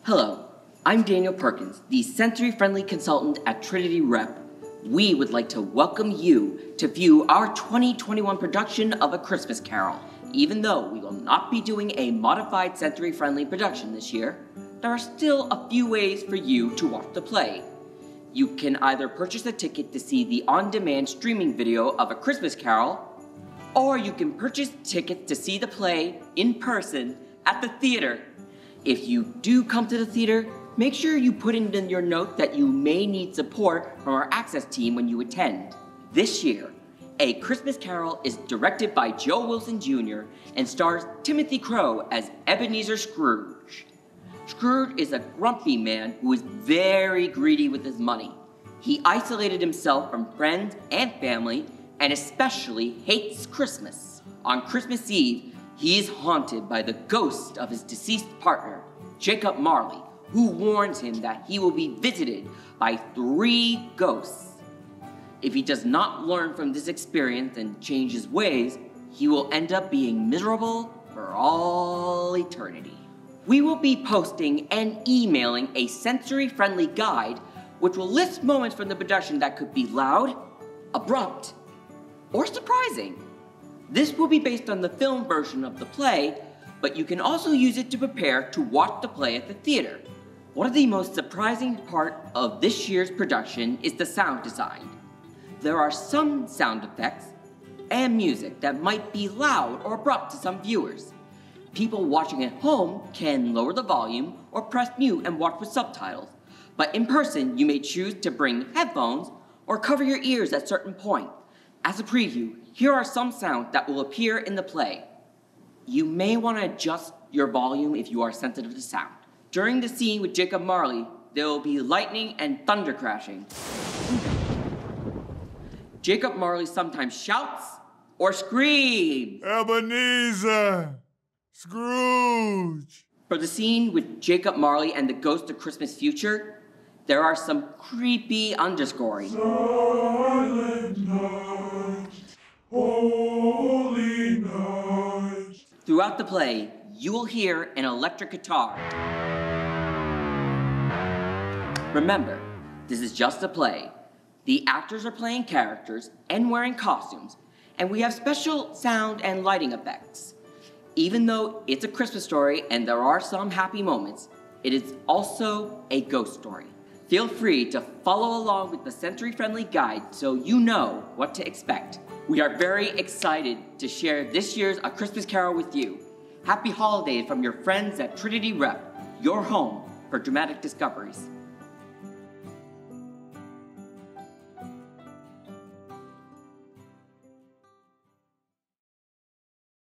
Hello, I'm Daniel Perkins, the sensory-friendly consultant at Trinity Rep. We would like to welcome you to view our 2021 production of A Christmas Carol. Even though we will not be doing a modified sensory-friendly production this year, there are still a few ways for you to watch the play. You can either purchase a ticket to see the on-demand streaming video of A Christmas Carol, or you can purchase tickets to see the play in person at the theater. If you do come to the theater, make sure you put in your note that you may need support from our access team when you attend. This year, A Christmas Carol is directed by Joe Wilson Jr. and stars Timothy Crow as Ebenezer Scrooge. Scrooge is a grumpy man who is very greedy with his money. He isolated himself from friends and family and especially hates Christmas. On Christmas Eve, he is haunted by the ghost of his deceased partner, Jacob Marley, who warns him that he will be visited by 3 ghosts. If he does not learn from this experience and change his ways, he will end up being miserable for all eternity. We will be posting and emailing a sensory-friendly guide which will list moments from the production that could be loud, abrupt, or surprising. This will be based on the film version of the play, but you can also use it to prepare to watch the play at the theater. One of the most surprising part of this year's production is the sound design. There are some sound effects and music that might be loud or abrupt to some viewers. People watching at home can lower the volume or press mute and watch with subtitles, but in person you may choose to bring headphones or cover your ears at certain points. As a preview, here are some sounds that will appear in the play. You may want to adjust your volume if you are sensitive to sound. During the scene with Jacob Marley, there will be lightning and thunder crashing. Jacob Marley sometimes shouts or screams. Ebenezer! Scrooge! For the scene with Jacob Marley and the Ghost of Christmas Future, there are some creepy underscoring. Silent night, holy night. Throughout the play, you will hear an electric guitar. Remember, this is just a play. The actors are playing characters and wearing costumes, and we have special sound and lighting effects. Even though it's a Christmas story and there are some happy moments, it is also a ghost story. Feel free to follow along with the sensory-friendly guide so you know what to expect. We are very excited to share this year's A Christmas Carol with you. Happy holidays from your friends at Trinity Rep, your home for dramatic discoveries.